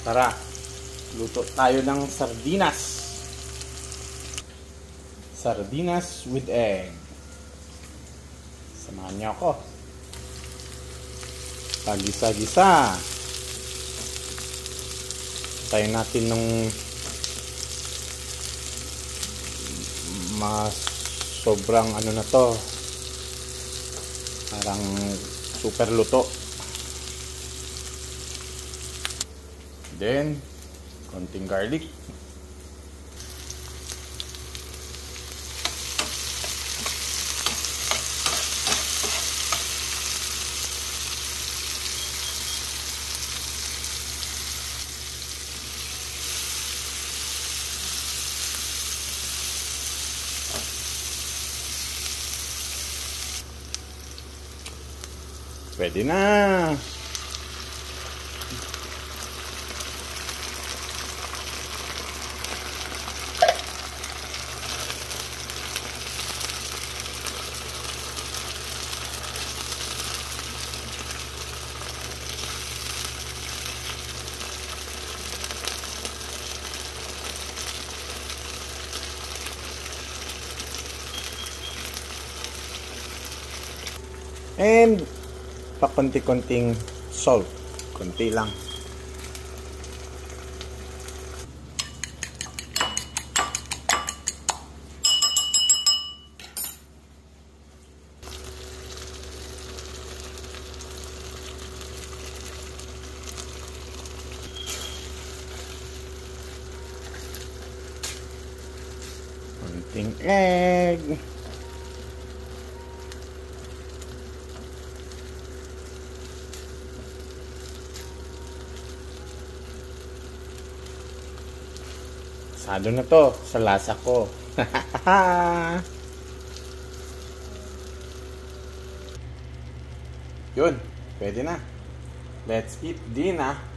Tara, luto tayo ng sardinas. Sardinas with egg. Samahan niyo ako. Pagisa-gisa. Tayo natin ng sobrang ano na to. Parang super luto. Then, konting garlic. Pwede na. And pakunti-kunting salt. Kunti lang. Kunting egg. Sado na to sa lasa ko. Yun, pwede na. Let's eat dinner.